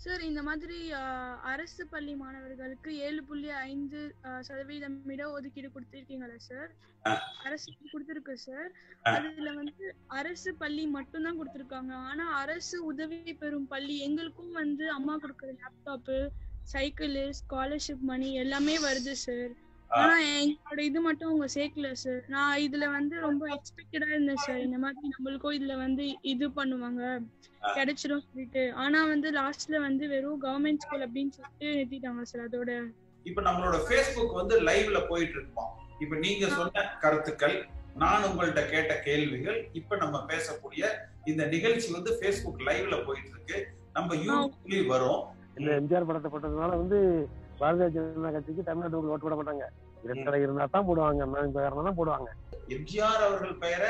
Sir இந்த மாதிரி அரசு பள்ளி மாணவர்களுக்கு 7.5% இடஒதுக்கீடு கொடுத்திருக்கீங்களா சார்? அரசு கொடுத்திருக்கு சார். அதுல வந்து அரசு பள்ளி மட்டும்தான் கொடுத்திருக்காங்க. ஆனா அரசு உதவி பெறும் பள்ளி எங்களுக்கும் வந்து அம்மா கொடுக்குற லேப்டாப்பு, சைக்கிள், ஸ்காலர்ஷிப் மணி எல்லாமே வருது சார். ஆனா எங்களோட இது மட்டும் அவங்க சேர்க்கல சார். நான் இதுல வந்து ரொம்ப எக்ஸ்பெக்டடா இருந்தேன் சார். இந்த மாதிரி நம்மளுக்கும் இதுல வந்து இது பண்ணுவாங்க, கிடைச்சிடும் சொல்லிட்டு. ஆனா வந்து லாஸ்ட்ல வந்து வெறும் கவர்மெண்ட் ஸ்கூல் அப்படின்னு சொல்லிட்டு நிறுத்திட்டாங்க சார். அதோட இப்ப நம்மளோட பேஸ்புக் வந்து லைவ்ல போயிட்டு இருக்கோம். இப்ப நீங்க சொன்ன கருத்துக்கள், நான் உங்கள்ட்ட கேட்ட கேள்விகள், இப்ப நம்ம பேசக்கூடிய இந்த நிகழ்ச்சி வந்து பேஸ்புக் லைவ்ல போயிட்டு இருக்கு. நம்ம யூடியூப்லயும் வரும். இந்த எம்ஜிஆர் படத்தை போட்டதுனால வந்து பாரதிய ஜனதா கட்சிக்கு தமிழ்நாட்டுக்கு ஓட்டு போட மாட்டாங்க. இரட்டை இருந்தா தான் போடுவாங்க, தான் போடுவாங்க. எம்ஜிஆர் அவர்கள் பெயரை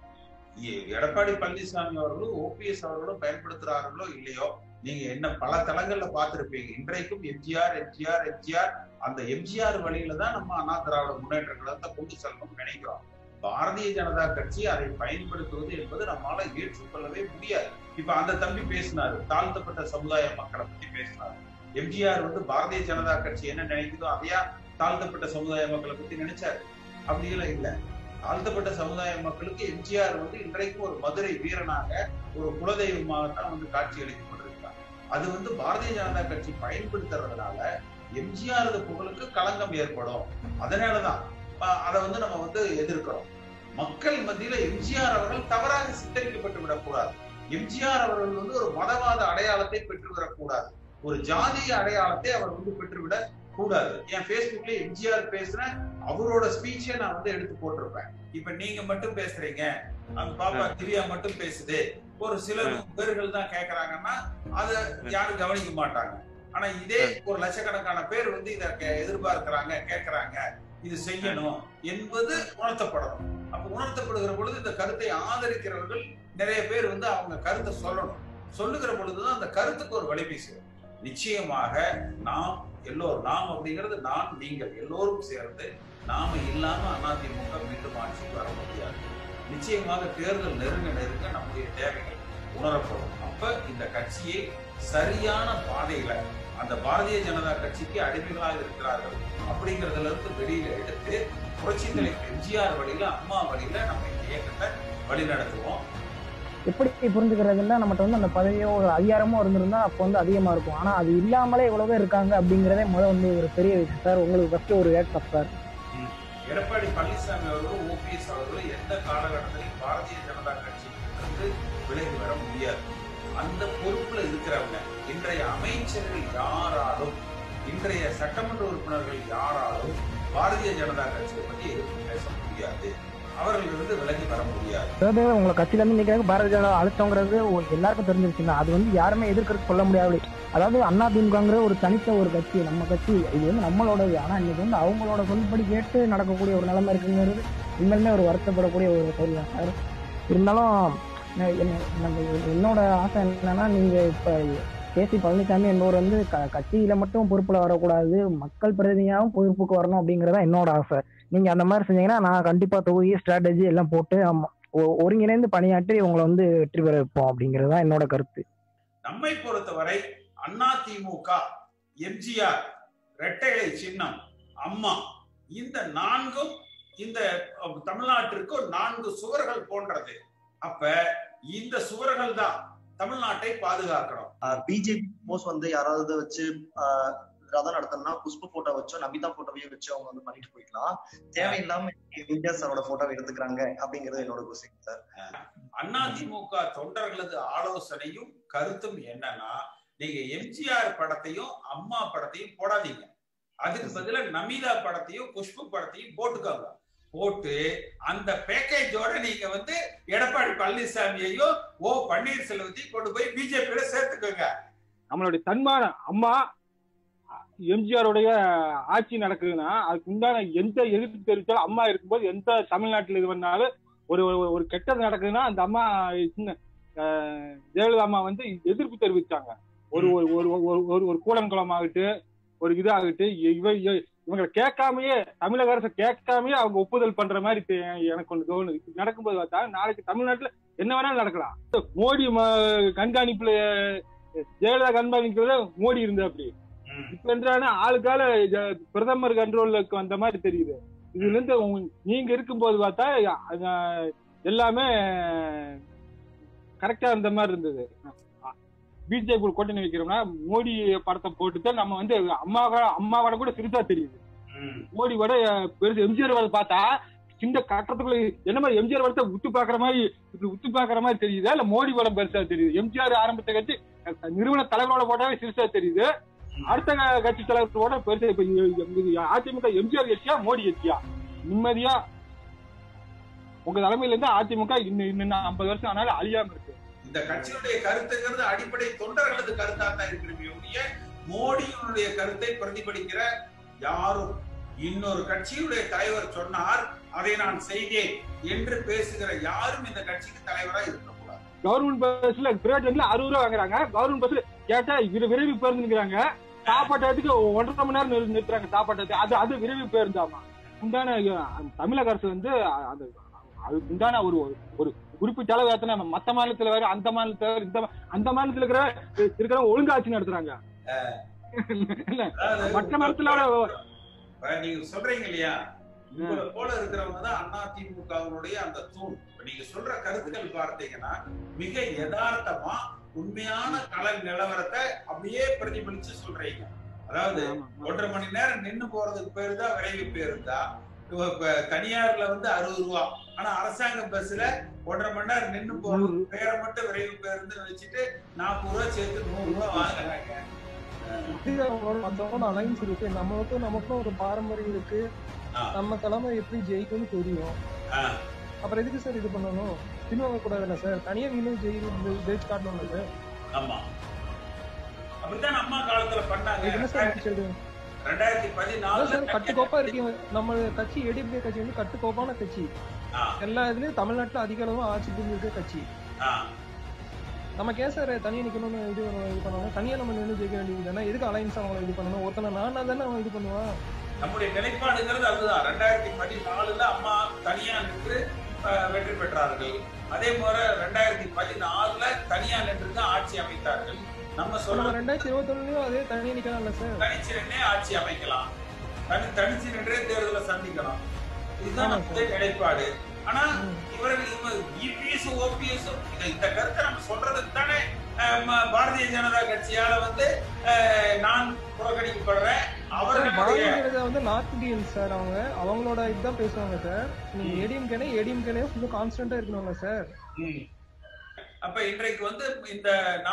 எடப்பாடி பழனிசாமி அவர்களும் ஓபிஎஸ் அவர்களும் பயன்படுத்துறார்களோ இல்லையோ, நீங்க என்ன பல தளங்கள்ல பார்த்திருப்பீங்க. இன்றைக்கும் எம்ஜிஆர் எம்ஜிஆர் எம்ஜிஆர், அந்த எம்ஜிஆர் வழியில தான் நம்ம அண்ணா திராவிட முன்னேற்ற கழகத்தை கொண்டு செல்லணும்னு நினைக்கிறோம். பாரதிய ஜனதா கட்சி அதை பயன்படுத்துவது என்பது நம்மளால ஏற்றுக்கொள்ளவே முடியாது. இப்ப அந்த தம்பி பேசினாரு, தாழ்த்தப்பட்ட சமுதாய மக்களை பத்தி பேசினாரு. எம்ஜிஆர் வந்து பாரதிய ஜனதா கட்சி என்ன நினைக்குதோ அதையா தாழ்த்தப்பட்ட சமுதாய மக்களை பத்தி நினைச்சாரு? அப்படியெல்லாம் இல்ல. தாழ்த்தப்பட்ட சமுதாய மக்களுக்கு எம்ஜிஆர் வந்து இன்றைக்கும் ஒரு மதுரை வீரனாக, ஒரு குலதெய்வமாகத்தான் வந்து காட்சி அளித்துக் கொண்டிருக்காங்க. அது வந்து பாரதிய ஜனதா கட்சி பயன்படுத்துறதுனால எம்ஜிஆர் புகழுக்கு களங்கம் ஏற்படும். அதனாலதான் அதை வந்து நம்ம வந்து எதிர்க்கிறோம். மக்கள் மத்தியில எம்ஜிஆர் அவர்கள் தவறாக சித்தரிக்கப்பட்டு விடக்கூடாது. எம்ஜிஆர் அவர்கள் வந்து ஒரு மதவாத அடையாளத்தை பெற்றுவிடக்கூடாது, ஒரு ஜாதிய அடையாளத்தை அவர் வந்து பெற்றுவிட கூடாது. என் பேஸ்புக்ல எம்ஜிஆர் பேசுற அவரோட ஸ்பீச்சை நான் வந்து எடுத்து போட்டிருப்பேன். இப்ப நீங்க மட்டும் பேசுறீங்க, அந்த பாப்பா திவ்யா மட்டும் பேசுது, ஒரு சில பேர்கள் தான் கேக்குறாங்கன்னா அதை யாரும் கவனிக்க மாட்டாங்க. ஆனா இதே ஒரு லட்சக்கணக்கான பேர் வந்து இத எதிர்பார்க்கிறாங்க, கேட்கறாங்க, இது செய்யணும் என்பது உணர்த்தப்படணும். அப்ப உணர்த்தப்படுகிற பொழுது இந்த கருத்தை ஆதரிக்கிறவர்கள் நிறைய பேர் வந்து அவங்க கருத்தை சொல்லணும். சொல்லுகிற பொழுதுதான் அந்த கருத்துக்கு ஒரு வலிமை சேரும். நிச்சயமாக நாம் எல்லோரும், நாம் அப்படிங்கிறது நான், நீங்கள் எல்லோரும் சேர்ந்து நாம இல்லாம அதிமுக மீண்டும் ஆட்சிக்கு வர முடியாது. நிச்சயமாக தேர்தல் நெருங்க நெருங்க நம்முடைய தேவைகள் உணரப்படும். அப்ப இந்த கட்சியை சரியான பாதையில, அந்த பாரதிய ஜனதா கட்சிக்கு அடிமைகளாக இருக்கிறார்கள் அப்படிங்கறதுல இருந்து வெளியில எடுத்து புரட்சி தலைவர் எம்ஜிஆர் வழியில, அம்மா வழியில நம்ம இந்த இயக்கத்தை வழி நடத்துவோம். எப்படி புரிஞ்சுக்கிறதுன்னா, நம்மகிட்ட வந்து அந்த பதவியோ ஒரு அதிகாரமோ இருந்திருந்தா அப்போ வந்து அதிகமா இருக்கும். ஆனா அது இல்லாமலே எவ்வளவு பேர் இருக்காங்க அப்படிங்கிறதே வந்து ஒரு பெரிய விஷயம் சார். உங்களுக்கு ஃபர்ஸ்ட் ஒரு வேட்டம் சார். எடப்பாடி பழனிசாமி அவர்களும் ஓபிஎஸ் அவர்களும் எந்த காலகட்டத்திலும் பாரதிய ஜனதா கட்சியிலிருந்து விலகி வர முடியாது. அந்த பொறுப்புல இருக்கிறவங்க இன்றைய அமைச்சர்கள் யாராலும், இன்றைய சட்டமன்ற உறுப்பினர்கள் யாராலும் பாரதிய ஜனதா கட்சியை பத்தி எதுவும் பேச முடியாது, அவர்களிருந்து விலகி வர முடியாது. உங்களை கட்சியில இருந்து நினைக்கிறாங்க பாரதிய ஜனதா அழுத்தங்கிறது எல்லாருக்கும் தெரிஞ்சிருச்சுங்க. அது வந்து யாருமே எதிர்க்கிறது சொல்ல முடியாது. அதாவது அதிமுகங்கிற ஒரு தனித்த ஒரு கட்சி, நம்ம கட்சி, இது வந்து நம்மளோடது. ஆனா இன்னைக்கு வந்து அவங்களோட சொல்படி கேட்டு நடக்கக்கூடிய ஒரு நிலைமை இருக்குங்கிறது உண்மையுமே ஒரு வருத்தப்படக்கூடிய ஒரு செயல் தான் சார். இருந்தாலும் என்னோட ஆசை என்னன்னா, நீங்க இப்ப கேசி பழனிசாமி என்பவர் வந்து கட்சியில மட்டும் பொறுப்புல வரக்கூடாது, மக்கள் பிரதிநிதியாகவும் பொறுப்புக்கு வரணும் அப்படிங்கறதா என்னோட ஆசை. நீங்க அந்த மாதிரி செஞ்சீங்கன்னா நான் கண்டிப்பா தொகுதி ஸ்ட்ராட்டஜி எல்லாம் போட்டு ஒருங்கிணைந்து பணியாற்றி உங்களை வந்து வெற்றி பெற வைப்போம் அப்படிங்கறதா என்னோட கருத்து. நம்மை பொறுத்தவரை அதிமுக, எம்ஜிஆர், இரட்டைலை சின்னம், அம்மா, இந்த நான்கும் இந்த தமிழ்நாட்டிற்கு 4 சுவர்கள் போன்றது. அப்ப இந்த சுவர்கள் தான் தமிழ்நாட்டை பாதுகாக்கணும். பிஜேபி போஸ்ட் வந்து யாராவது வச்சு ரதம் நடத்தணும்னா புஷ்ப போட்டோ வச்சோ நமிதா போட்டோவையோ வச்சு அவங்க வந்து பண்ணிட்டு போய்க்கலாம். தேவையில்லாம எம்ஜிஆர் சாரோட போட்டோவை எடுத்துக்கிறாங்க அப்படிங்கிறது என்னோட கொஸ்டின் சார். அதிமுக தொண்டர்களது ஆலோசனையும் கருத்தும் என்னன்னா, நீங்க எம்ஜிஆர் படத்தையும் அம்மா படத்தையும் போடாதீங்க, அதுக்கு பதிலா நமிதா படத்தையும் குஷ்பு படத்தையும் போட்டுக்கோங்க. போட்டு அந்த பேக்கேஜோட நீங்க வந்து எடப்பாடி பழனிசாமியையோ பன்னீர்செல்வத்தையும் கொண்டு போய் பிஜேபியோட சேர்த்துக்கோங்க. நம்மளுடைய தன்மான அம்மா எம்ஜிஆருடைய ஆட்சி நடக்குதுன்னா அதுக்கு உண்டான எந்த எதிர்ப்பு தெரிவித்தாலும், அம்மா இருக்கும்போது எந்த தமிழ்நாட்டில் இது பண்ணாலும் ஒரு கெட்டது நடக்குதுன்னா அந்த அம்மா ஜெயலலிதா அம்மா வந்து எதிர்ப்பு தெரிவித்தாங்க. ஒரு ஒரு கூடன்குளம் ஆகிட்டு, ஒரு இதாகிட்டு, இவங்களை கேட்காமயே, தமிழக அரசை கேட்காமயே அவங்க ஒப்புதல் பண்ற மாதிரி எனக்கு ஒண்ணு தோணுது. நடக்கும்போது பார்த்தா நாளைக்கு தமிழ்நாட்டுல என்ன வேணாலும் நடக்கலாம். மோடி கண்காணிப்புல ஜெயலலிதா கண்காணிக்கிறத மோடி இருந்தா அப்படி. இப்ப என்றான ஆளுக்கால பிரதமர் கண்ட்ரோலுக்கு வந்த மாதிரி தெரியுது. இதுல இருந்து நீங்க இருக்கும்போது பார்த்தா எல்லாமே கரெக்டா இருந்த மாதிரி இருந்தது. பிஜேபி கூட்டணி வைக்கிறோம்னா மோடி படத்தை போட்டுதான் நம்ம வந்து அம்மாவோட கூட சிறுசா தெரியுது. மோடி வட பெருசு. எம்ஜிஆர் வட பார்த்தா சின்ன கட்டத்துக்குள்ள என்ன எம்ஜிஆர் படத்தை உத்து பாக்குற மாதிரி தெரியுதா இல்ல மோடி படம் பெருசா தெரியுது? எம்ஜிஆர் ஆரம்பத்தை கட்சி நிறுவன தலைவரோட போட்டாவே சிறுசா தெரியுது, அடுத்த கட்சி தலைவரோட பெருசா. இப்ப அதிமுக எம்ஜிஆர் கட்சியா மோடி கட்சியா? நிம்மதியா உங்க தலைமையில இருந்து அதிமுக இன்னும் 50 வருஷம் ஆனாலும் அழியாம இருக்கு. இந்த கட்சியுடைய கருத்துங்கிறது அடிப்படை தொண்டர்களது கருத்தா தான் இருக்கிற மோடியினுடைய கருத்தை பிரதிபலிக்கிற யாரும் இன்னொரு கட்சியுடைய தலைவர் சொன்னார் அதை நான் செய்தேன் என்று பேசுகிற யாரும் இந்த கட்சிக்கு தலைவரா இருக்கக்கூடாது. கவர்மெண்ட் பஸ்ல பிரைவேட் பஸ்ல 60 ரூபாய் வாங்குறாங்க. கவர்மெண்ட் பஸ்ல கேட்டா விரைவு பேருந்துங்கிறாங்க. சாப்பாட்டுக்கு 1.5 மணி நேரம் நிறுத்துறாங்க சாப்பாட்டுக்கு. அது விரைவு பேருந்தாமா? உண்டான தமிழக அரசு வந்து அதுக்கு உண்டான ஒரு குறிப்பிட்ட அளவு ஏத்தனை மத்த மாநிலத்துல வேற அந்த மாநிலத்துல அந்த மாநிலத்துல இருக்கிற ஒழுங்காட்சி நடத்துறாங்க. மற்ற மாநிலத்துல நீங்க சொல்றீங்க இல்லையா, உங்களை போல இருக்கிறவங்க தான் அதிமுகவினுடைய அந்த தூண். நீங்க சொல்ற கருத்துக்கள் பார்த்தீங்கன்னா மிக யதார்த்தமா உண்மையான கள நிலவரத்தை அப்படியே பிரதிபலிச்சு சொல்றீங்க. அதாவது 1.5 மணி நேரம் நின்று போறதுக்கு பேரு தான் விரைவு பேருந்தா. தனியார்ல வந்து 60 ரூபா, ஆனா அரசாங்க பஸ்ல 1.5 மணி நேரம் நின்று போறது பேரை மட்டும் விரைவு பேருந்து வச்சுட்டு 40 ரூபா சேர்த்து 100 ரூபா வாங்குறாங்க. மத்தவங்க அலைன்ஸ் இருக்கு, நமக்கும் ஒரு பாரம்பரியம் இருக்கு, நம்ம தலைமை எப்படி ஜெயிக்கும்னு தெரியும். அப்புறம் எதுக்கு சார் இது பண்ணணும்? பின்வாங்க கூடாதுல்ல சார்? தனியா நீங்களும் ஜெயிச்சு காட்டணும் சார். ஆமா, அப்படித்தான் அம்மா காலத்துல பண்ணாங்க. 2014 கட்டுக்கோப்பா இருக்கு நம்ம கட்சி. ஏடிஎம்கே கட்சி வந்து கட்டுக்கோப்பான கட்சி. எல்லா இதுலயும் தமிழ்நாட்டுல அதிக அளவு ஆட்சி புரிஞ்சிருக்க கட்சி. நம்ம கேசர் தனியா நிக்கணும்னு இது பண்ணணும். தனியா நம்ம நின்று ஜெயிக்க வேண்டியது தானே? எதுக்கு அலைன்ஸ் அவங்களை இது பண்ணணும்? ஒருத்தனை நானா தானே அவன் இது பண்ணுவான். நம்முடைய நிலைப்பாடுங்கிறது அதுதான். 2014 அம்மா தனியா நின்று வெற்றி பெற்றார்கள். அதே போல 2016 தனியா நின்று தான் ஆட்சி அமைத்தார்கள். நம்ம சொல்றோம் 2021 அதே தனியா நிக்கலாம்ல சார்? தனிச்சு நின்றே ஆட்சி அமைக்கலாம், தனிச்சு நின்றே தேர்தலை சந்திக்கலாம். இதுதான் நம்முடைய நிலைப்பாடு. ஆனா இவர்கள் இபிஎஸ் ஓபிஎஸ் இந்த கருத்தை நம்ம சொல்றதுக்கு தானே பாரதிய ஜனதா கட்சியால வந்து நான் புறக்கணிக்கப்படுறேன். பாரதிய ஜனதா வந்து நார்த் இந்தியன் சார். அவங்களோட இதுதான் பேசுவாங்க சார். நீங்க ஏடிஎம்கே ஃபுல்லா கான்ஸ்டன்டா இருக்கணும்ல சார். அப்ப இன்றைக்கு வந்து இந்த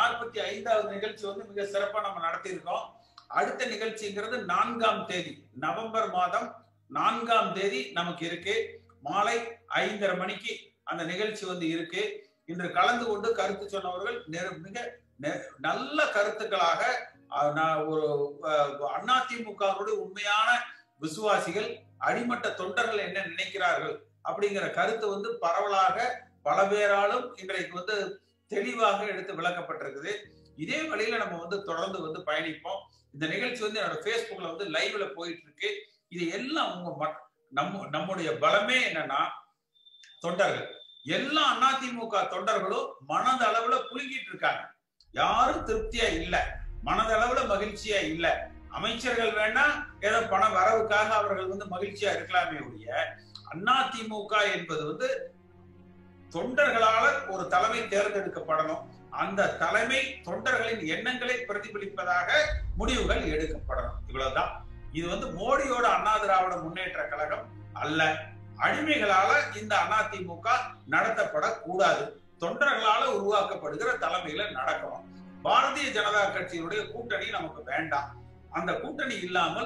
45வது நிகழ்ச்சி வந்து மிக சிறப்பா நம்ம நடத்தி இருக்கோம். அடுத்த நிகழ்ச்சிங்கிறது 4ஆம் தேதி, நவம்பர் மாதம் 4ஆம் தேதி நமக்கு இருக்கு. மாலை 5:30 மணிக்கு அந்த நிகழ்ச்சி வந்து இருக்கு. இன்று கலந்து கொண்டு கருத்து சொன்னவர்கள் மிக நல்ல கருத்துக்களாக ஒரு அதிமுகவுடைய உண்மையான விசுவாசிகள், அடிமட்ட தொண்டர்கள் என்ன நினைக்கிறார்கள் அப்படிங்கிற கருத்து வந்து பரவலாக பல பேராலும் இன்றைக்கு வந்து தெளிவாக எடுத்து விளக்கப்பட்டிருக்குது. இதே வழியில நம்ம வந்து தொடர்ந்து வந்து பயணிப்போம். இந்த நிகழ்ச்சி வந்து என்னோட Facebookல வந்து லைவ்ல போயிட்டு இருக்கு. இது எல்லாம் நம்முடைய பலமே என்னன்னா தொண்டர்கள். எல்லா அதிமுக தொண்டர்களும் மனதளவுல புழுங்கிட்டு இருக்காங்க. யாரும் திருப்தியா இல்ல, மனதளவுல மகிழ்ச்சியா இல்ல. அமைச்சர்கள் வேணா ஏதோ பண வரவுக்காக அவர்கள் வந்து மகிழ்ச்சியா இருக்கலாமே ஒழிய, அதிமுக என்பது வந்து தொண்டர்களால ஒரு தலைமை தேர்ந்தெடுக்கப்படணும். அந்த தலைமை தொண்டர்களின் எண்ணங்களை பிரதிபலிப்பதாக முடிவுகள் எடுக்கப்படணும். இவ்வளவுதான். இது வந்து மோடியோட அண்ணா திராவிட முன்னேற்ற கழகம் அல்ல. அடிமைகளால இந்த அதிமுக நடத்தப்படக்கூடாது. தொண்டர்களால உருவாக்கப்படுகிற தலைமையில நடக்கணும். பாரதிய ஜனதா கட்சியினுடைய கூட்டணி நமக்கு வேண்டாம். அந்த கூட்டணி இல்லாமல்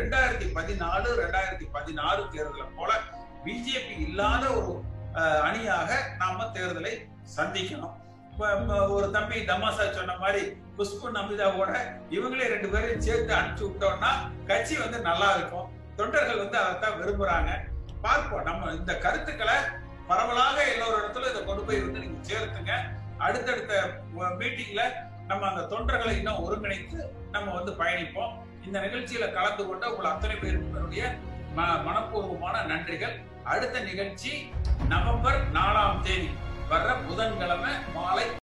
2014 2016 தேர்தலை போல பிஜேபி இல்லாத ஒரு அணியாக நாம தேர்தலை சந்திக்கணும். ஒரு தம்பி தமாசா சொன்ன மாதிரி குஷ்பு நமிதாவோட இவங்களே 2 பேரையும் சேர்த்து அனுப்பிச்சு விட்டோம்னா கட்சி வந்து நல்லா இருக்கும். தொண்டர்கள் வந்து அதைத்தான் விரும்புறாங்க. பார்ப்போம். நம்ம இந்த கருத்துக்களை பரவலாக எல்லோரு இடத்துல இதை கொண்டு போய் வந்து நீங்க சேர்த்துங்க. அடுத்தடுத்த மீட்டிங்ல நம்ம அந்த தொண்டர்களை இன்னும் ஒருங்கிணைத்து நம்ம வந்து பயணிப்போம். இந்த நிகழ்ச்சியில கலந்து கொண்ட உங்கள் அத்தனை பேருடைய மனப்பூர்வமான நன்றிகள். அடுத்த நிகழ்ச்சி நவம்பர் 4ஆம் தேதி வர்ற புதன்கிழமை மாலை